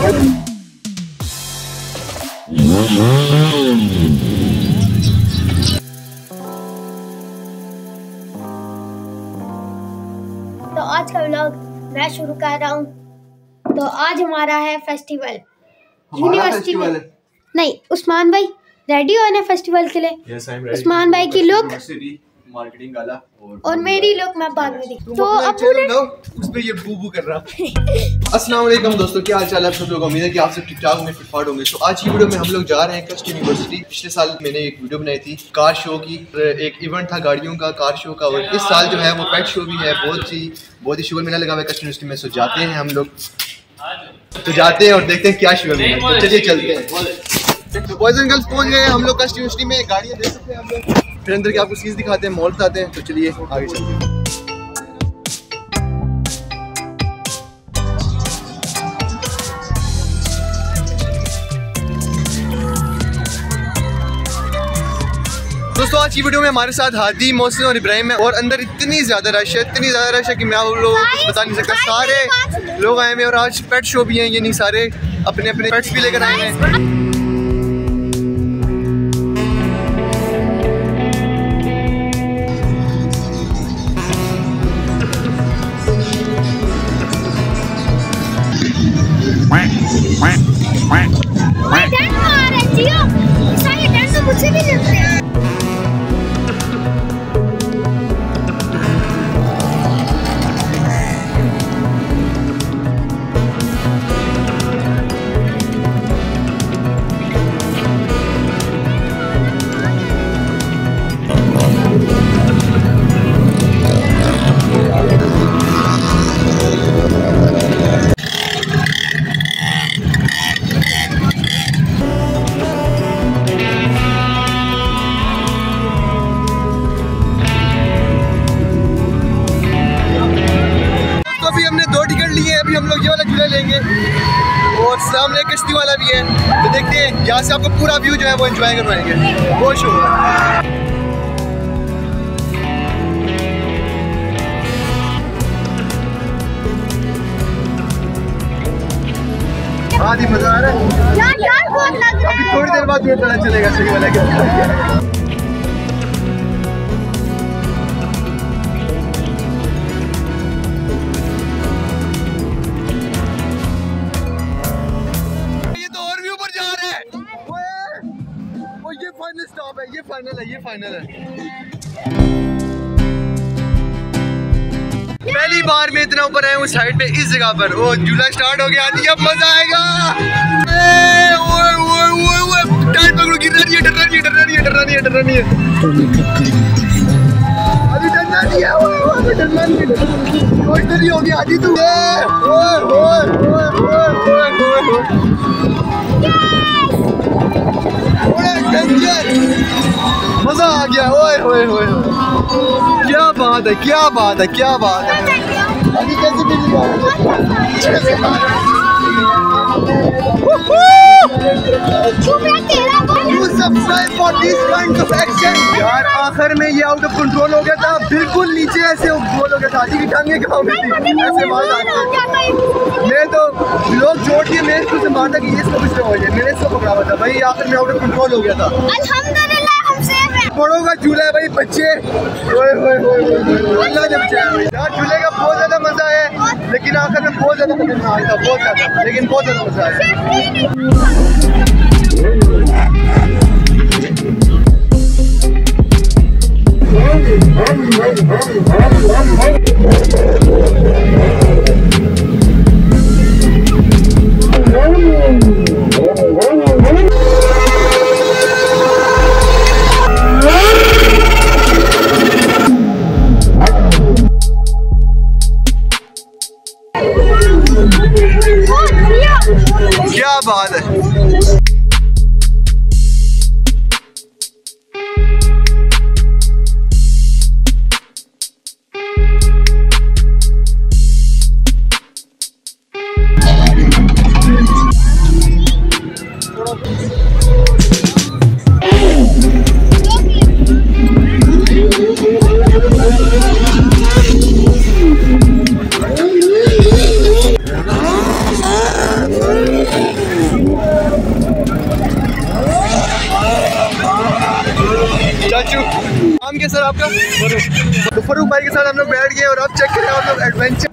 तो आज का व्लॉग मैं शुरू कर रहा हूँ। तो आज हमारा है फेस्टिवल, यूनिवर्सिटी में। नहीं, उस्मान भाई रेडी हो ना फेस्टिवल के लिए? yes, उस्मान भाई की लुक मार्केटिंग गाला और मेरी लुक मैं बाद में दिखा। तो अब उसमें ये बू कर रहा। अस्सलाम वालेकुम दोस्तों, क्या हाल चाल है आप सब लोग? उम्मीद है कि आप सब ठीक ठाक होंगे, फिटफाट होंगे। तो आज की वीडियो में हम लोग जा रहे हैं कस्ट यूनिवर्सिटी। पिछले साल मैंने एक वीडियो बनाई थी कार शो की, एक इवेंट था गाड़ियों का, कार शो का, और इस साल जो है वो पेट शो भी है। बहुत ही शुगर मेला लगा हुआ है कस्ट यूनिवर्सिटी में। सो जाते हैं हम लोग, तो जाते हैं और देखते हैं क्या शुगर मेला। तो चलिए चलते हैं। तो बॉयज एंड गर्ल्स पहुंच गए हम लोग कस्ट यूनिवर्सिटी में। गाड़ियाँ देख सकते हैं हम लोग, फिर अंदर के आपको चीज़ दिखाते हैं, मॉल बताते हैं। तो चलिए आगे चलते हैं। दोस्तों आज की वीडियो में हमारे साथ हादी, मोहसिन और इब्राहिम है, और अंदर इतनी ज़्यादा रश है कि मैं आप लोगों को बता नहीं सकता। सारे लोग आए हैं और आज पेट शो भी हैं, ये नहीं सारे अपने अपने पेट्स भी लेकर आए हैं। मुझे भी लगते हैं। अभी हम लोग ये वाला झूला लेंगे और सामने किश्ती वाला भी है। तो देखते हैं, यहाँ से आपको पूरा व्यू जो है वो एंजॉय करवाएंगे। बहुत शुक्रिया। हाँ जी, मजा आ रहा है यार, बहुत लग रहा है। थोड़ी देर बाद तुम्हें पता चलेगा सही वाला क्या। फाइनल स्टॉप है, ये फाइनल है। पहली बार में इतना ऊपर आया हूँ साइड पे, इस जगह पर। वो झूला स्टार्ट हो गया, अब मजा आएगा। टाइट पकड़ो, गिर रही है, डर रही है। अभी डरना नहीं है, डरना नहीं है। कोई तो नहीं हो गया आदि तू। मजा आ गया। ओए क्या बात है, क्या बात है, क्या बात है। अभी कैसे यार आखिर में ये आउट ऑफ कंट्रोल हो गया था, बिल्कुल नीचे ऐसे गोल हो गया था। आदि की टांगे कहाँ गई थी, ऐसे मार मैं तो लोग जोड़ के मैं इसको से मारता कि ये इसको कुछ हो गया, मैंने इसको पकड़ा हुआ था भाई। आखिर में आउट ऑफ कंट्रोल हो गया था। बड़ों का झूला है भाई, बच्चे अल्लाह ने बचाया भाई। यार झूले का बहुत ज़्यादा मज़ा है, लेकिन आखिर में बहुत ज़्यादा खतरनाक था, बहुत ज़्यादा, लेकिन बहुत ज़्यादा मज़ा आया। क्या बात है। आपका? तो फरूक भाई के साथ हम लोग बैठ गए और अब चेक करें हम लोग एडवेंचर।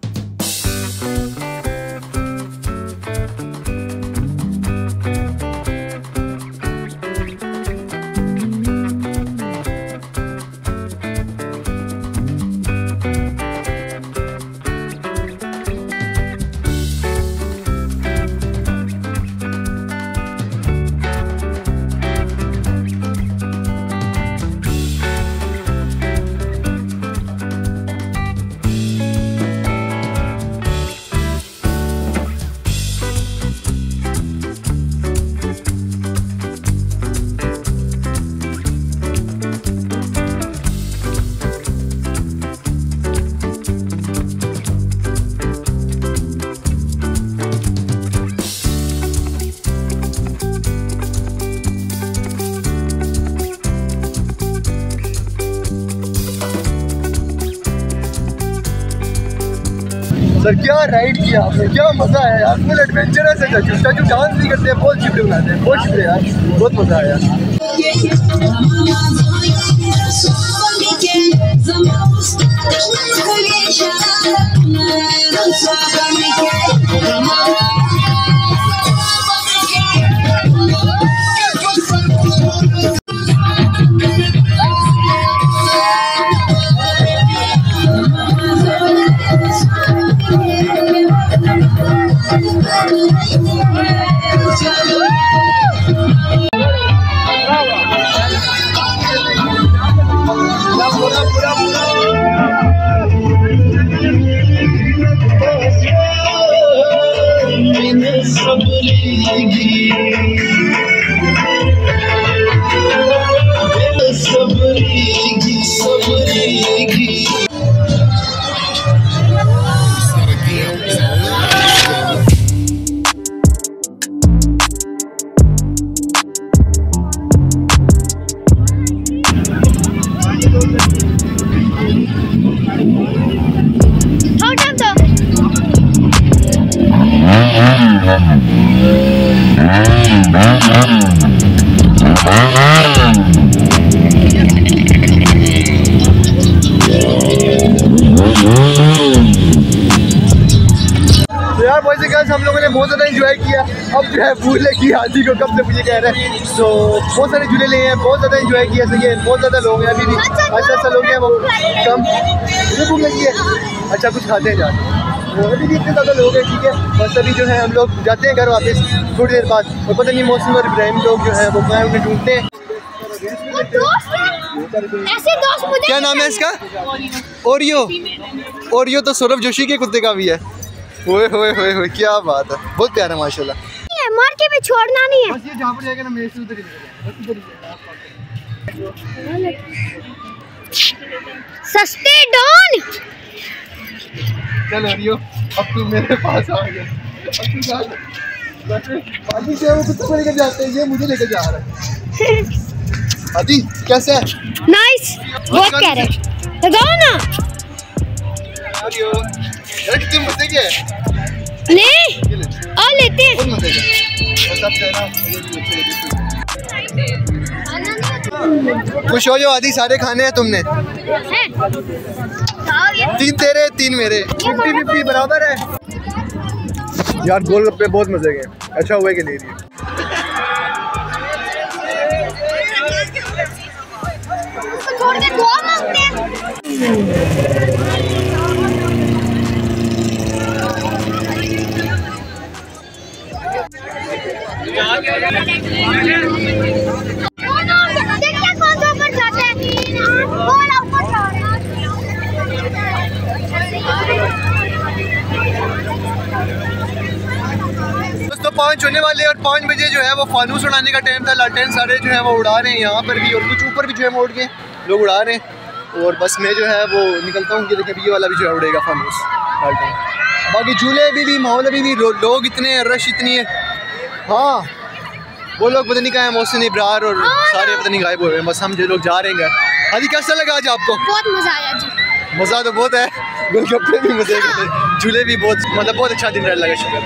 सर क्या राइड किया आपने, क्या मजा आया यार, फुल एडवेंचरस है। जो डांस भी करते हैं, बहुत चिपड़े बनाते हैं, बहुत चिपड़े यार, बहुत मजा आया। हम लोगों ने बहुत ज़्यादा एंजॉय किया। अब जो है भूख लगी हाथी को, कब से मुझे कह रहे हैं। तो बहुत सारे झूले लिए हैं, बहुत ज़्यादा एंजॉय किया। सही है, बहुत ज़्यादा लोग हैं, अभी भी अच्छा लोग हैं, वो कम मुझे भूख लगी है। अच्छा कुछ खाते हैं जाके, तो अभी भी इतने ज़्यादा लोग हैं। ठीक है, बस अभी जो है हम लोग जाते हैं घर वापस थोड़ी देर बाद। और पता नहीं मौसम और इब्राहिम लोग जो है वो कहाँ उन्हें ढूंढते हैं। क्या नाम है इसका? ओरियो तो सौरभ जोशी के कुत्ते का भी है। ओए होए होए होए, क्या बात है, बहुत प्यारा माशाल्लाह। मार के भी छोड़ना नहीं है, बस ये जहाँ पर जाएगा ना मेरे से उधर ही सस्ते डॉन। चल ओरियो, अब तू मेरे पास आ गया। आदि से वो कुत्ते को लेकर जाते हैं, ये मुझे लेकर जा रहा है। आदि कैसे है? नाइस, बहुत कह रहे लगाओ ना। ओरियो यार कितने मजे के हैं। नहीं और लेते हैं। खुश हो जाओ आदि, सारे खाने हैं तुमने। 3 तेरे 3 मेरे, 50-50 बराबर है। यार गोलगप्पे बहुत मजे के, अच्छा हुए के ले रही है। छोड़ के दुआ मांगते हैं। तो 5 होने वाले और 5 बजे जो है वो फानूस उड़ाने का टाइम था। लालटेन सारे जो है वो उड़ा रहे हैं यहाँ पर भी, और कुछ ऊपर भी जो है मोड़ के लोग उड़ा रहे हैं। और बस मैं जो है वो निकलता हूँ कि देखिए ये वाला भी जो है उड़ेगा फानूस लालटेन। बाकी झूले अभी भी, माहौल अभी भी, लोग इतने हैं, रश इतनी है। हाँ वो लोग पता नहीं कहाँ है, मोहसिन इब्रार और सारे पता नहीं गायब हुए हैं। बस हम जो लोग जा रहे हैं। हादी कैसा लगा आज आपको? बहुत मजा आया जी। मज़ा तो बहुत है, गोलगप्पे भी मजे के थे, झूले भी बहुत, मतलब बहुत अच्छा दिन लगा। शुक्र।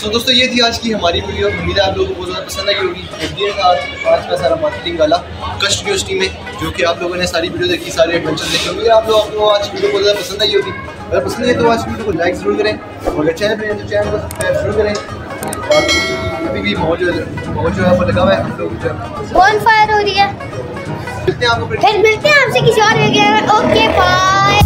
तो दोस्तों ये थी आज की हमारी वीडियो। उम्मीद है आप लोगों को बहुत ज़्यादा पसंद आई होगी। आज का सारा मार्केटिंग वाला कस्ट यूनिवर्सिटी में जो कि आप लोगों ने सारी वीडियो देखी, सारे एडवेंचर देखे होंगे। आप लोगों को आज वीडियो बहुत ज़्यादा पसंद आई होगी। अगर पसंद है तो आज वीडियो को लाइक ज़रूर करें और अगर चैनल पर तो चैनल को सब्सक्राइब जरूर करें। और अभी भी मौज जो है वो लगा हुआ है, हम लोग बॉनफायर हो रही है। मिलते हैं आपको फिर मिलते हैं आपसे किसी और वीडियो में। Okay bye.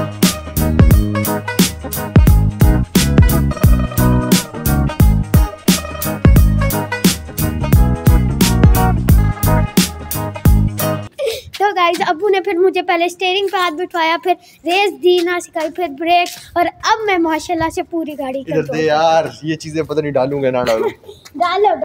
तो गाइस अब्बू ने फिर मुझे पहले स्टीयरिंग पे हाथ बिठवाया, फिर रेस दी ना सिखाई, फिर ब्रेक, और अब मैं माशाल्लाह से पूरी गाड़ी इधर दे यार, ये चीजें पता नहीं डालूंगा ना डालूं। डालो।